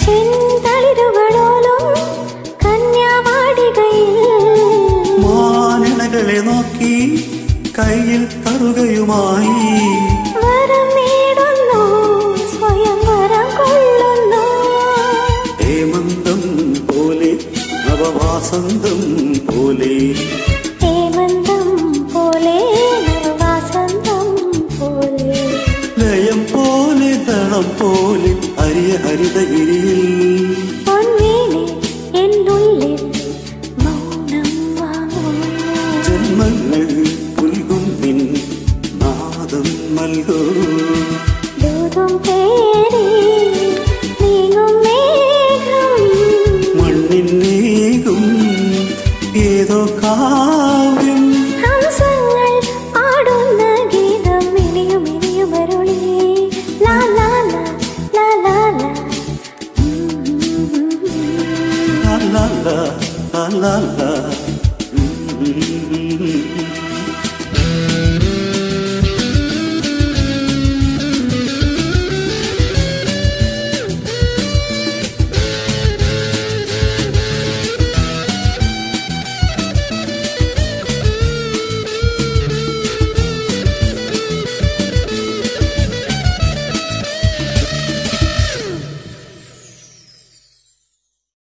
ചെന്തളിരുകളോലും കന്യാവാടികയിൽ മാനിണകളെ നോക്കി കയ്യിൽ കറുകയുമായി വരം നേടുന്നു, സ്വയം വരം കൊള്ളുന്നു. ഹേമന്തം പോലെ നവവാസന്തം പോലെ, ഹേമന്തം പോലെ നവവാസന്തം പോലെ, ലയം പോലെ ദളം പോലെ ഹരിയ ഹരിത